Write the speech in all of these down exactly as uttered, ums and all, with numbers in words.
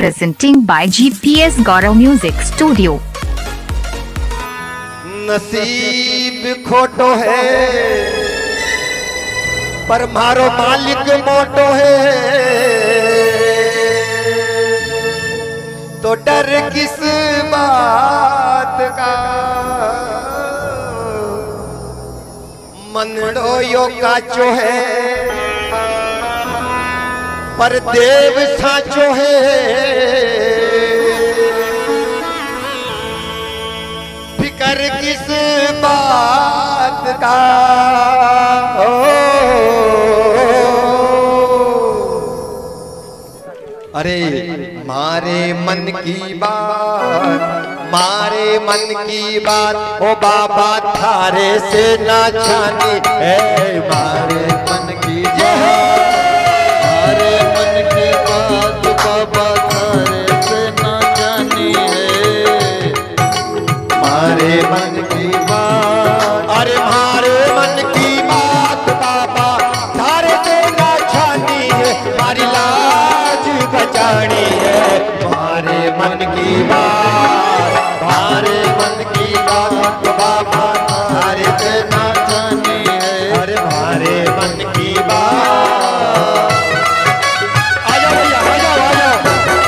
presenting by G P S Gaurav Music Studio। नसीब खोटो है पर मारो मालिक मोटो है, तो डर किस बात का। मनड़ो यो काचो है पर देव साचो है, फिकर किस बात का। ओ, अरे मारे मन की बात, मारे मन की बात, ओ बाबा थारे से ना छानी है। मारे मन की बात, मारे मन की बात, बाबा थारे से ना जानी है। मारे मन की बात, अरे मारे मन की बात बाबा थारे से ना छानी है। मारी लाज बचानी है। मारे मन की बात, मारे मन की बात बाबा थारे से ना जानी है। अरे मारे मन की बात। आ जाओ भैया, आ जाओ, आ जाओ।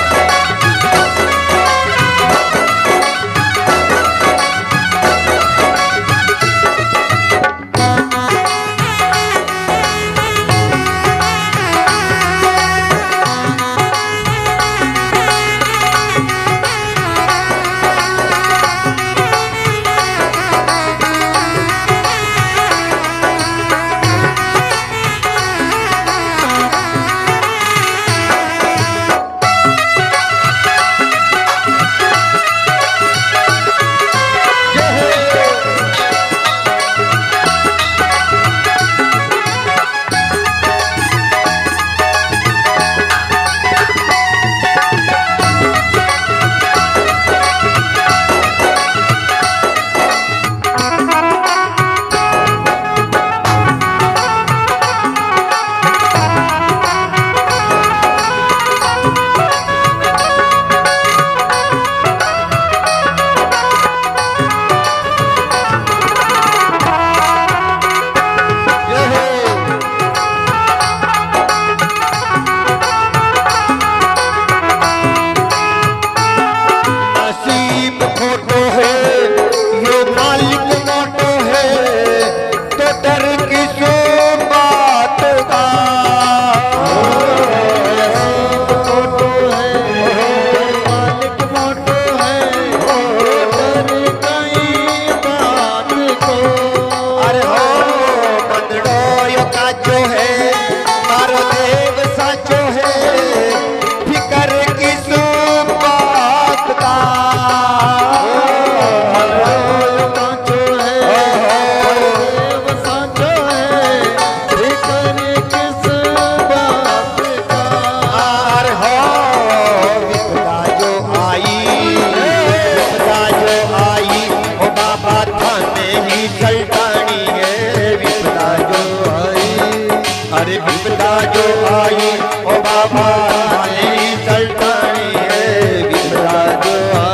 अरे विपदा जो आई ओ बाबा नहीं सल्तानी है। विपदा जो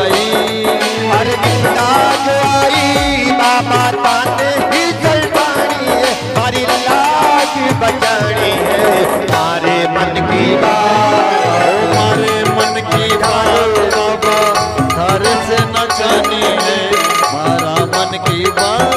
आई, अरे विपदा जो आई बाबा ताने ही सल्तानी है। हमारी लाज बचानी है। मारे मन की बात, मारे मन की बात बाबा थारे से ना जानी है। मारा मन की बात।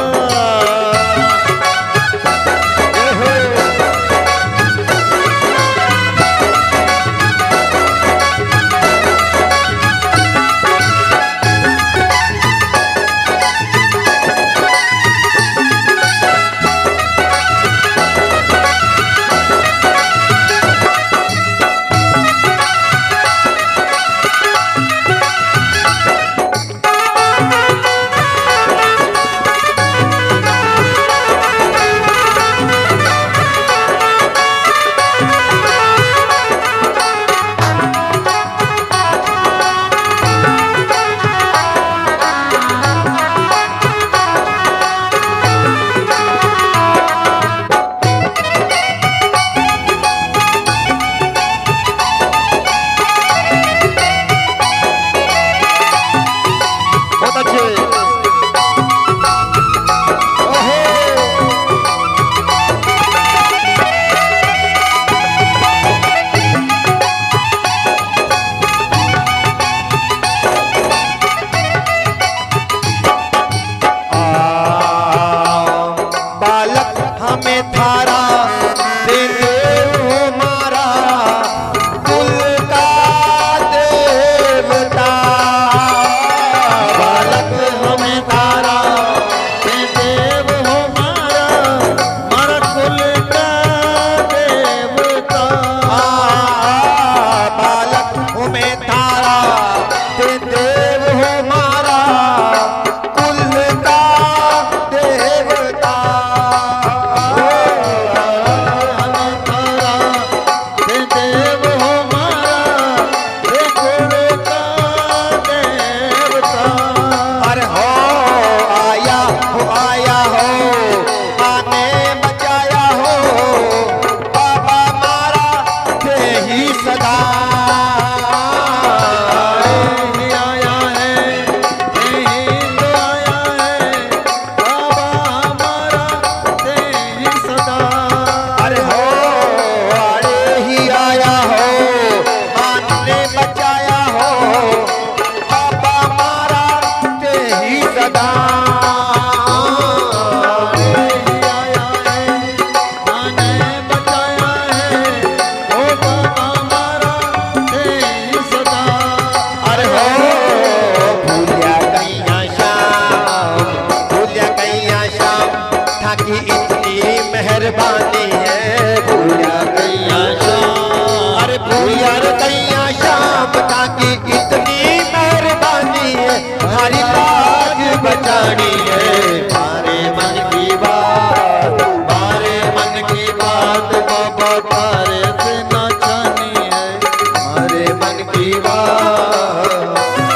यार दैया शाम ताकि इतनी मेहरबानी है, हमारी लाज बचानी है। मारे मन की बात, मारे मन की बात बाबा तारे से न जानी है। मारे मन की बात।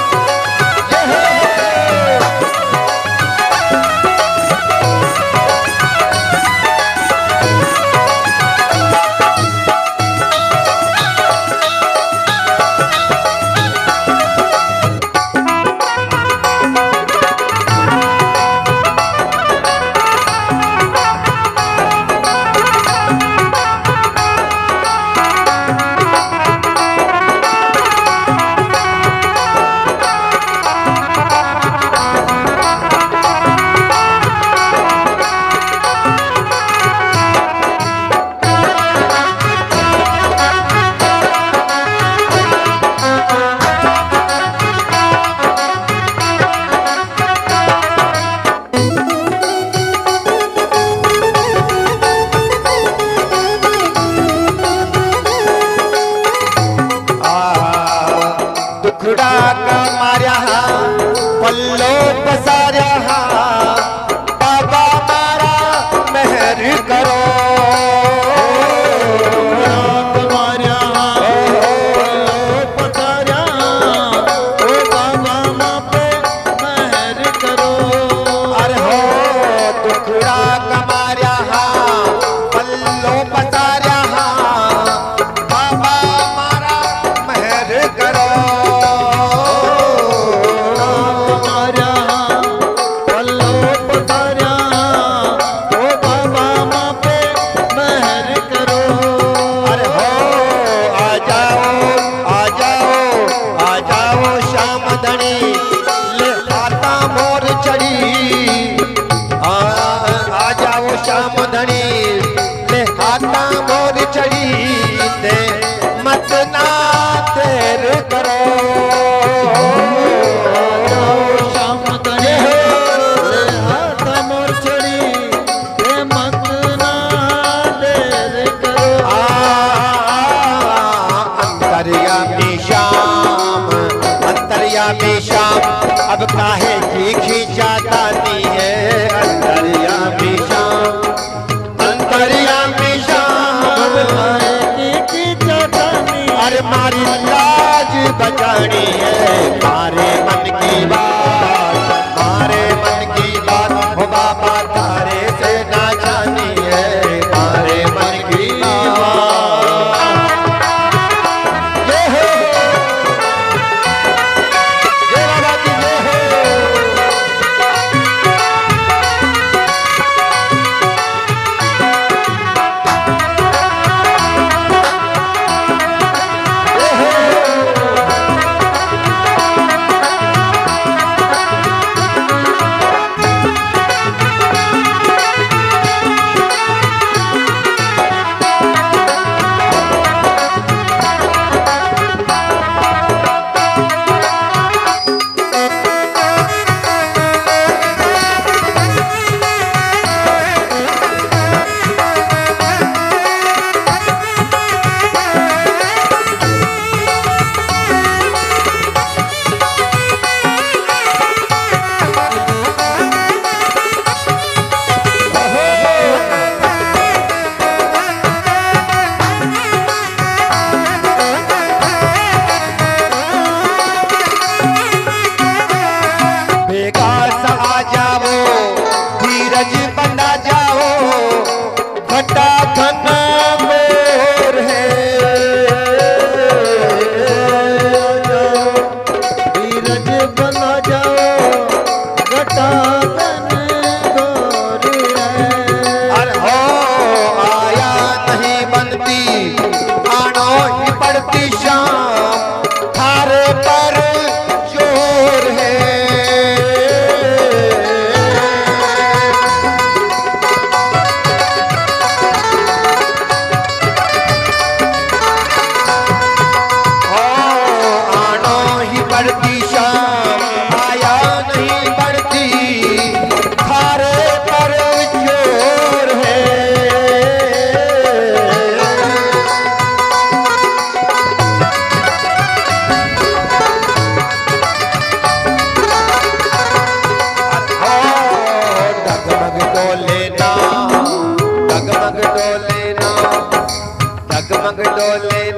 दुखड़ा का मार्या पल्लो पसार्या बाबा मारा मेहर करो। मार्या पसार्या ओ बाबा माँ पे मेहर करो। अरे हो दुखड़ा का मार्या पल्लो पसार्या बाबा मारा मेहर करो। श्याम धनी ले हाथा मोर चढ़ी ते मत ना तेर करो। श्याम धनी ले हाथा मोर चढ़ी ते मत ना तेर करो। अंतर्यामी श्याम, अंतर्यामी श्याम अब काहे की खींचा दाती है। अंतर्यामी श्याम, अंतर्यामी श्याम अरे मारी लाज बचानी है। मारे मन की बात, मारे मन की बात हो बाबा तारे से ना जानी है। मारे मन की बात ये है, ये बाबा की ये है।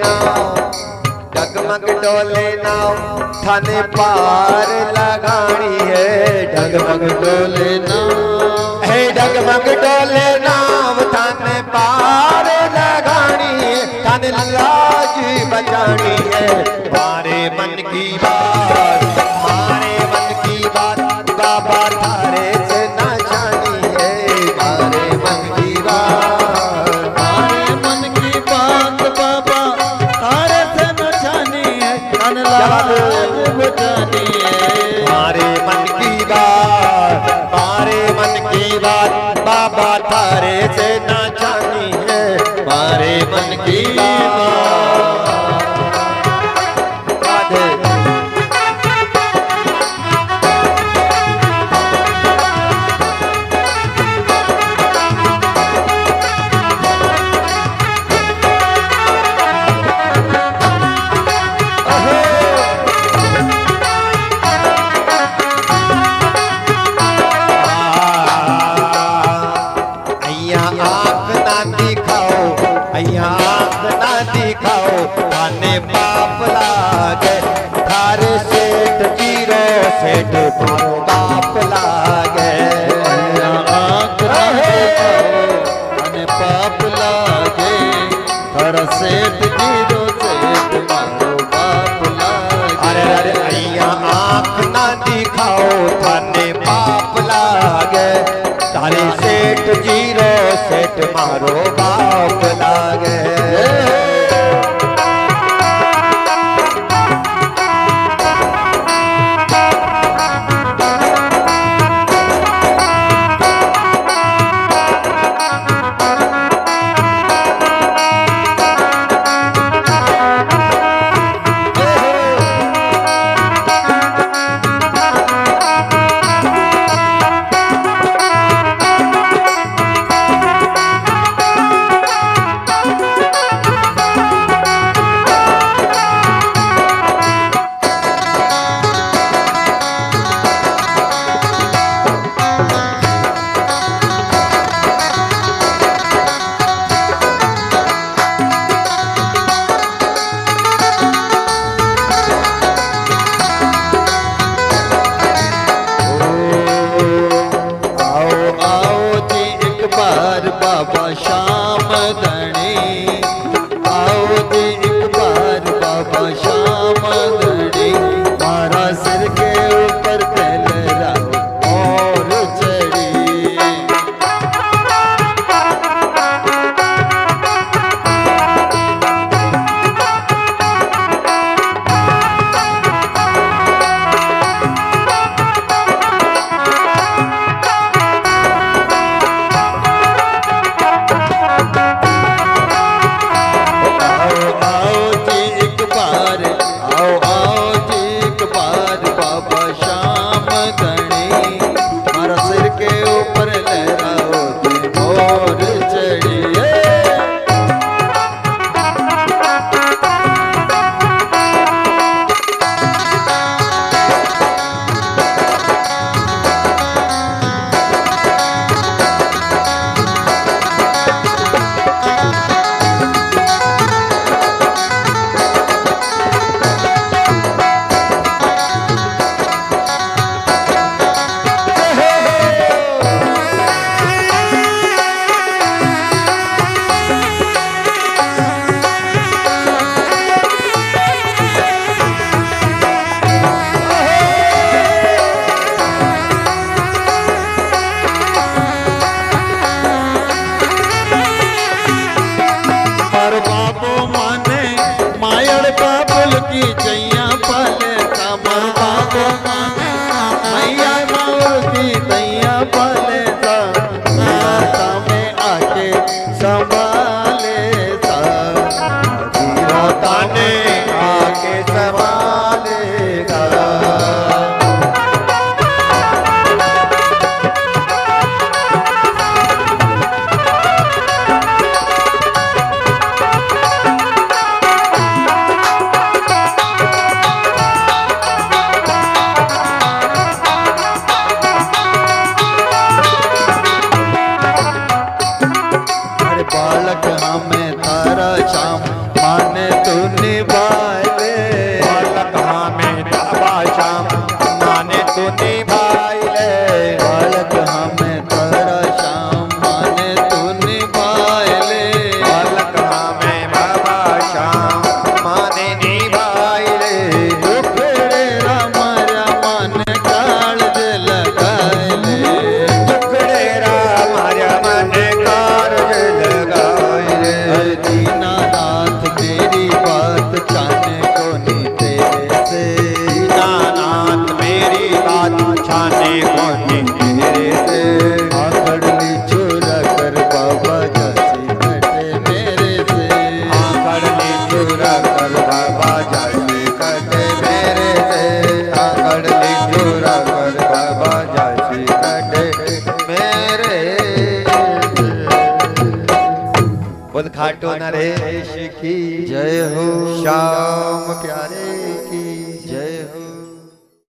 नाव डगमग डोले नाव थाने पार लगानी है डगमग डोले नाव है डगमग डोले नाव थाने पार लगानी है थाने लाज बचानी है मारे मन की बात मारे मन की बात बाबा थारे से ना जानी है मारे मन की बात मारे मन की बात बाबा तारे से न जानी है लाज बचानी है मारे मन की बात मारे मन की बात बाबा थारे से ना जानी है मारे मन की बात सेठ मारो बाप लागे आँख अने पाप लागे थारा सेठ जीरो सेठ मारो बाप लागे अरे अरे अइया आँख ना दिखाओ थाने पाप लागे तारे सेठ जीरो सेठ मारो बाप लागे बाबा श्याम धनी आओ जी एक बार बाबा श्याम धनी मारा सिर के ऊपर तेल राव और चढ़ी की चैया पाले कामर बाबो मैया माउर की तैया पाले नाता में आके संभाले राता ने आके संभालेगा निभाए ले बालक हमें बाबा श्याम माने तू निभाई ले बालक हमें तारा श्याम माने तू निभाए ले बालक हमें बाबा श्याम माने निभाई ले दुखड़े रामारा मन काल लगाए ले टुकड़े राम हमारा मन कारज लगाए रे दीनानाथ मेरी बात छाने को नी तेरे से दीनानाथ मेरी बात छाने को नी तेरे से आकड़ली चोरा कर बाबा जासी कटे मेरे से आकड़ली चूरा कर बाबा जासी कटे मेरे से आकड़ली चूरा कर बाबा जासी कटे मेरे बुध खाटो नरेश की जय हो श्याम प्यारे की